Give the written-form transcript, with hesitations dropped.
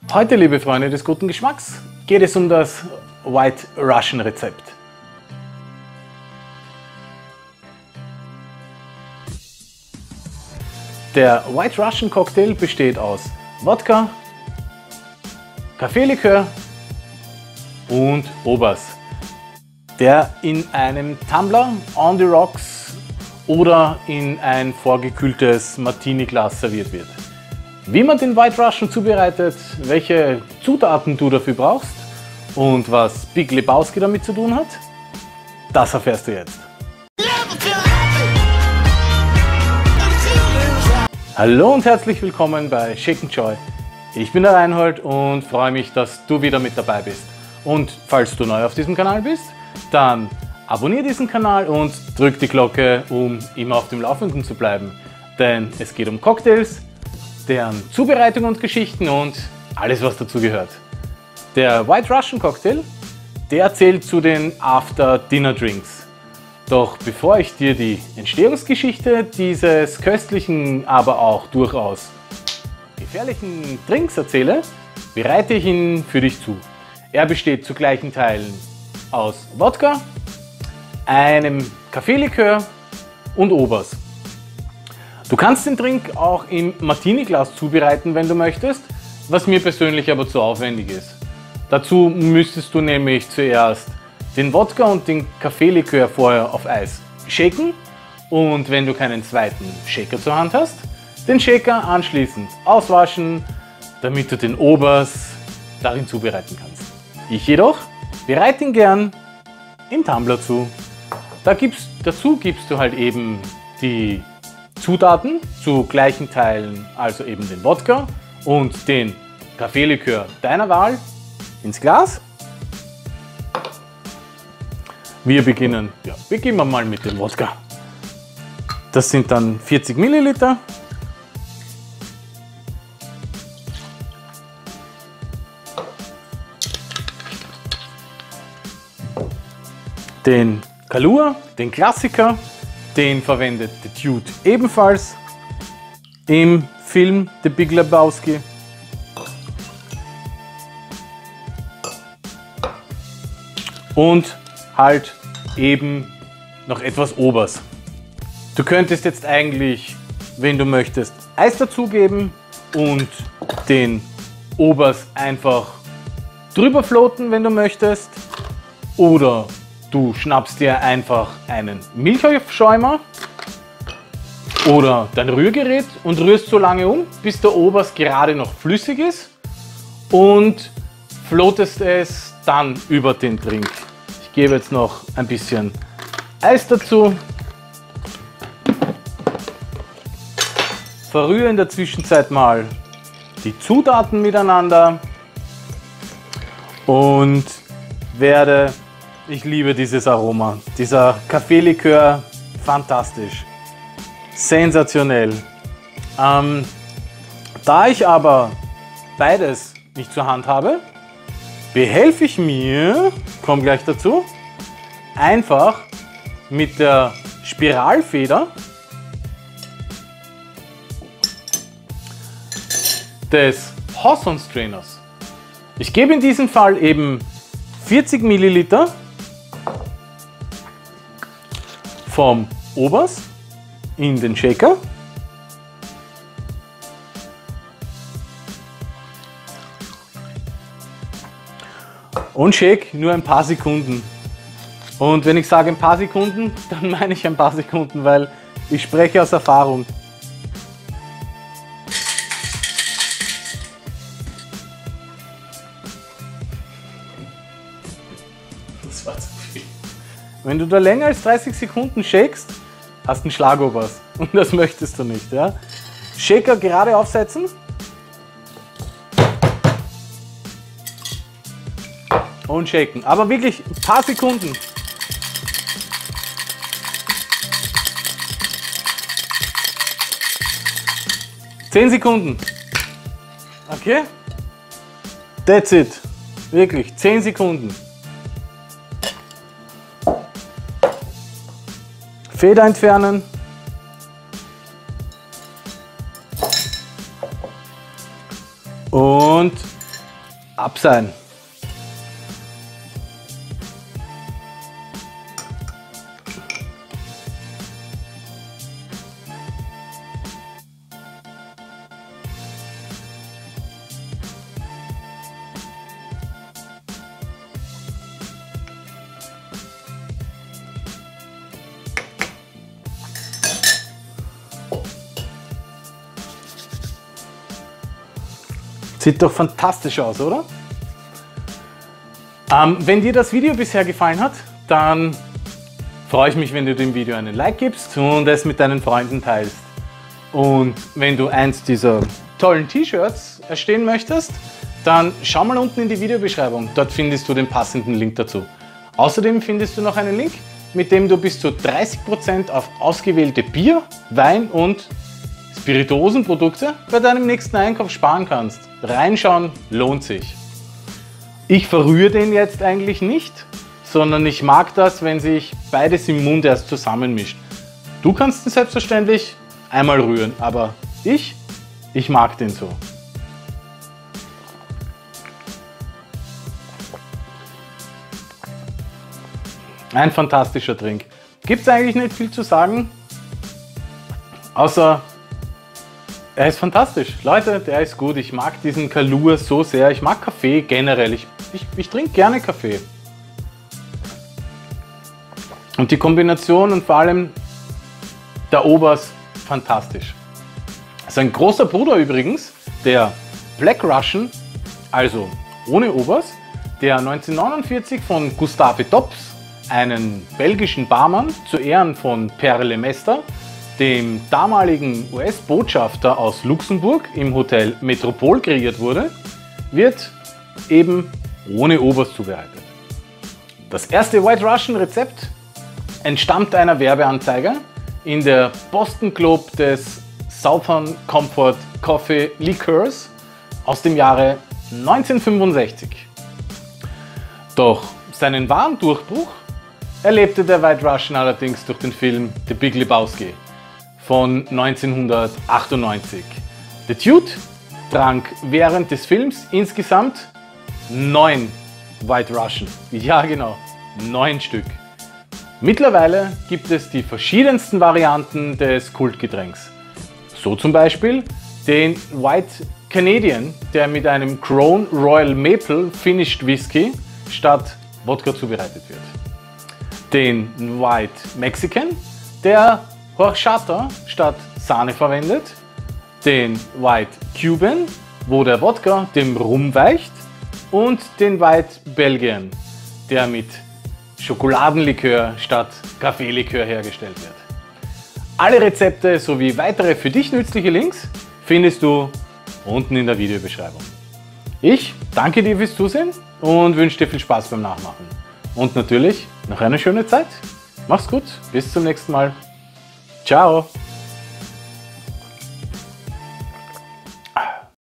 Heute, liebe Freunde des guten Geschmacks, geht es um das White Russian Rezept. Der White Russian Cocktail besteht aus Wodka, Kaffeelikör und Obers, der in einem Tumbler, on the rocks oder in ein vorgekühltes Martini-Glas serviert wird. Wie man den White Russian zubereitet, welche Zutaten du dafür brauchst und was Big Lebowski damit zu tun hat, das erfährst du jetzt. Hallo und herzlich willkommen bei Shake & Joy. Ich bin der Reinhold und freue mich, dass du wieder mit dabei bist. Und falls du neu auf diesem Kanal bist, dann abonniere diesen Kanal und drück die Glocke, um immer auf dem Laufenden zu bleiben. Denn es geht um Cocktails, deren Zubereitung und Geschichten und alles, was dazu gehört. Der White Russian Cocktail, der zählt zu den After-Dinner-Drinks. Doch bevor ich dir die Entstehungsgeschichte dieses köstlichen, aber auch durchaus gefährlichen Drinks erzähle, bereite ich ihn für dich zu. Er besteht zu gleichen Teilen aus Wodka, einem Kaffeelikör und Obers. Du kannst den Drink auch im Martini-Glas zubereiten, wenn du möchtest, was mir persönlich aber zu aufwendig ist. Dazu müsstest du nämlich zuerst den Wodka und den Kaffeelikör vorher auf Eis shaken und wenn du keinen zweiten Shaker zur Hand hast, den Shaker anschließend auswaschen, damit du den Obers darin zubereiten kannst. Ich jedoch bereite ihn gern im Tumbler zu. Dazu gibst du halt eben die Zutaten zu gleichen Teilen, also eben den Wodka und den Kaffeelikör deiner Wahl ins Glas. Wir beginnen mal mit dem Wodka. Das sind dann 40 Milliliter. Den Kahlua, den Klassiker, den verwendet The Dude ebenfalls im Film The Big Lebowski. Und halt eben noch etwas Obers. Du könntest jetzt eigentlich, wenn du möchtest, Eis dazugeben und den Obers einfach drüber floaten, wenn du möchtest. Oder du schnappst dir einfach einen Milchaufschäumer oder dein Rührgerät und rührst so lange um, bis der Obers gerade noch flüssig ist und floatest es dann über den Drink. Ich gebe jetzt noch ein bisschen Eis dazu, verrühre in der Zwischenzeit mal die Zutaten miteinander und ich liebe dieses Aroma, dieser Kaffeelikör, fantastisch, sensationell. Da ich aber beides nicht zur Hand habe, behelfe ich mir, komme gleich dazu, einfach mit der Spiralfeder des Hawthorne Strainers. Ich gebe in diesem Fall eben 40 Milliliter vom Obers in den Shaker. Und shake nur ein paar Sekunden. Und wenn ich sage ein paar Sekunden, dann meine ich ein paar Sekunden, weil ich spreche aus Erfahrung. Das war zu viel. Wenn du da länger als 30 Sekunden shakest, hast du einen Schlagobers. Und das möchtest du nicht. Ja? Shaker gerade aufsetzen. Und shaken. Aber wirklich ein paar Sekunden. Zehn Sekunden. Okay? That's it. Wirklich, 10 Sekunden. Feder entfernen. Und ab sein. Sieht doch fantastisch aus, oder? Wenn dir das Video bisher gefallen hat, dann freue ich mich, wenn du dem Video einen Like gibst und es mit deinen Freunden teilst. Und wenn du eins dieser tollen T-Shirts erstehen möchtest, dann schau mal unten in die Videobeschreibung. Dort findest du den passenden Link dazu. Außerdem findest du noch einen Link, mit dem du bis zu 30% auf ausgewählte Bier, Wein und Spirituosenprodukte bei deinem nächsten Einkauf sparen kannst. Reinschauen lohnt sich. Ich verrühre den jetzt eigentlich nicht, sondern ich mag das, wenn sich beides im Mund erst zusammenmischt. Du kannst ihn selbstverständlich einmal rühren, aber ich mag den so. Ein fantastischer Drink. Gibt es eigentlich nicht viel zu sagen, außer er ist fantastisch. Leute, der ist gut. Ich mag diesen Kahlua so sehr. Ich mag Kaffee generell. Ich trinke gerne Kaffee. Und die Kombination und vor allem der Obers, fantastisch. Sein großer Bruder übrigens, der Black Russian, also ohne Obers, der 1949 von Gustave Dobbs, einen belgischen Barmann, zu Ehren von Père Lemestre, dem damaligen US-Botschafter aus Luxemburg, im Hotel Metropol kreiert wurde, wird eben ohne Obers zubereitet. Das erste White Russian Rezept entstammt einer Werbeanzeige in der Boston Globe des Southern Comfort Coffee Liqueurs aus dem Jahre 1965. Doch seinen wahren Durchbruch erlebte der White Russian allerdings durch den Film The Big Lebowski von 1998. The Dude trank während des Films insgesamt 9 White Russian. Ja genau, 9 Stück. Mittlerweile gibt es die verschiedensten Varianten des Kultgetränks. So zum Beispiel den White Canadian, der mit einem Crown Royal Maple Finished Whisky statt Wodka zubereitet wird. Den White Mexican, der Horchata statt Sahne verwendet. Den White Cuban, wo der Wodka dem Rum weicht. Und den White Belgian, der mit Schokoladenlikör statt Kaffeelikör hergestellt wird. Alle Rezepte sowie weitere für dich nützliche Links findest du unten in der Videobeschreibung. Ich danke dir fürs Zusehen und wünsche dir viel Spaß beim Nachmachen. Und natürlich noch eine schöne Zeit. Mach's gut, bis zum nächsten Mal. Ciao!